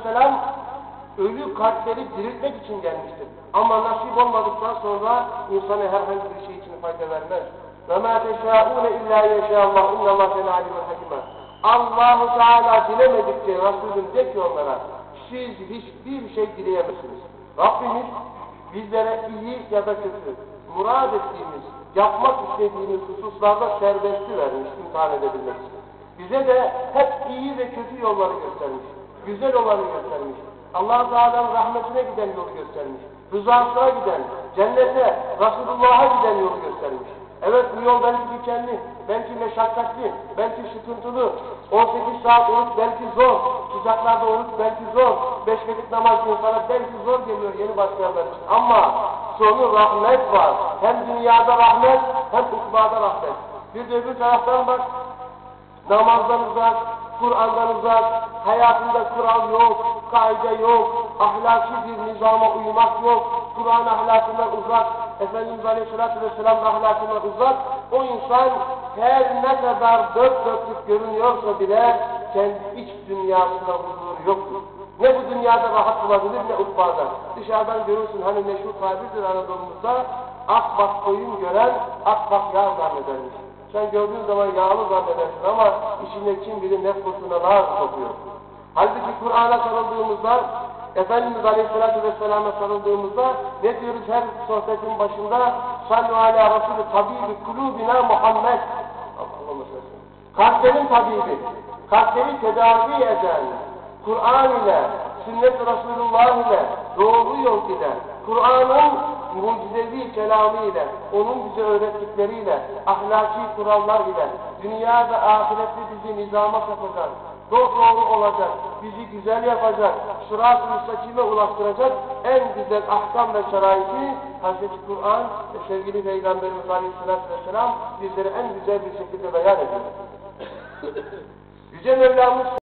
vesselam ölü kalpleri diriltmek için gelmiştir. Ama nasip olmadıktan sonra insana herhangi bir şey için fayda vermez. وَمَا تَشَاءُونَ اِلَّا يَشَاءَ اللّٰهُ اِنَّ اللّٰهَ كَانَ عَلِيمًا حَكِيمًا. Allah-u Teala dilemedikçe Resulüm de ki onlara, siz hiçbir şey dileyemezsiniz. Rabbimiz bizlere iyi ya da kötü, murad ettiğimiz, yapmak istediğimiz hususlarda serbestli vermiş, imtihan edebilmek için. Bize de hep iyi ve kötü yolları göstermiş, güzel olanı göstermiş. Allah-u Teala'nın rahmetine giden yolu göstermiş, rızasına giden, cennete, Resulullah'a giden yolu göstermiş. Evet, bu yol belki dikenli, belki meşakkatli, belki sıkıntılı, 18 saat oruç belki zor, sıcaklarda oruç belki zor, 5 vakit namaz insana belki zor geliyor yeni başlayanlar için. Ama sonu rahmet var. Hem dünyada rahmet, hem ukbada rahmet. Bir de öbür taraftan bak, namazdan uzak, Kur'an'dan uzak, hayatında kural yok, kaide yok, ahlaki bir nizama uymak yok, Kur'an ahlakından uzak, Efendimiz Aleyhisselatü Vesselam'ın ahlakından uzak, o insan her ne kadar dört dörtlük görünüyorsa bile kendi iç dünyasında huzur yoktur. Ne bu dünyada rahat bulabilir ne ukbada. Dışarıdan görürsün hani meşhur tabirdir Anadolu'muzda, ak bak koyun gören ak bak yağ zannedermiş. Sen gördüğün zaman yağlı zannedersin ama içinde kim bilir ne fırtınalar kopuyor. Halbuki Kur'an'a sarıldığımızda, Efendimiz Aleyhisselatü Vesselam'a sarıldığımızda ne diyoruz her sohbetin başında? Sallu ala Resulü tabibi kulubina Muhammed. Kalplerin tabibi, kalpleri tedavi eden, Kur'an ile, sünnet-i Resulullah ile, doğru yol ile, Kur'an'ın mucizevi kelamı ile, onun bize öğrettikleriyle, ahlaki kurallar ile, dünya ve ahirette bizi nizama sokacak, doğru olacak, bizi güzel yapacak, sırat-ı müstakime ulaştıracak en güzel ahkam ve şeraiti Hazreti Kur'an ve sevgili Peygamberimiz Aleyhisselatü Vesselam bizlere en güzel bir şekilde beyan ediyor. Yüce Mevlamız